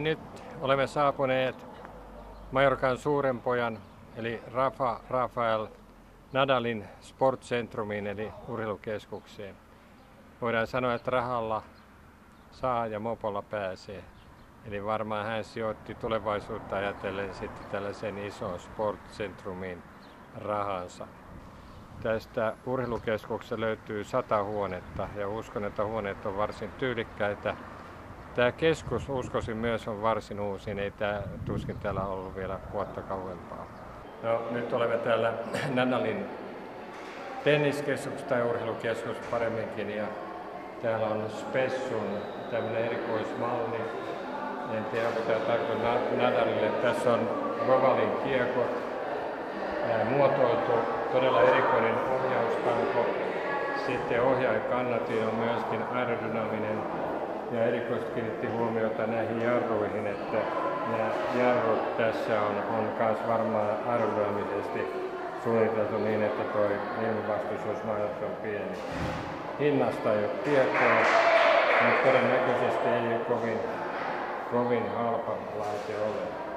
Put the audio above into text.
Nyt olemme saapuneet Majorcan suuren pojan eli Rafael Nadalin sportcentrumiin eli urheilukeskukseen. Voidaan sanoa, että rahalla saa ja mopolla pääsee. Eli varmaan hän sijoitti tulevaisuutta ajatellen sitten tällaisen ison sportcentrumiin rahansa. Tästä urheilukeskuksesta löytyy 100 huonetta ja uskon, että huoneet on varsin tyylikkäitä. Tämä keskus, uskoisin myös, on varsin uusi, ei tuskin täällä ollut vielä vuotta kauempaa. No, nyt olemme täällä Nadalin tenniskeskus tai urheilukeskus paremminkin, ja täällä on Spessun tämmöinen erikoismalli. En tiedä, onko tämä tarkoittaa Nadalille. Tässä on Rovalin kiekot, muotoiltu, todella erikoinen ohjaustanko. Sitten ohjaajakannatin on myöskin aerodynaaminen. Ja erikoisesti kiinnitti huomiota näihin jarruihin, että nämä jarrut tässä on myös varmaan aerodynaamisesti suunniteltu niin, että tuo ilmanvastus olisi mahdollisimman pieni. Hinnasta ei ole tietoa, mutta todennäköisesti ei ole kovin halpa laite ole.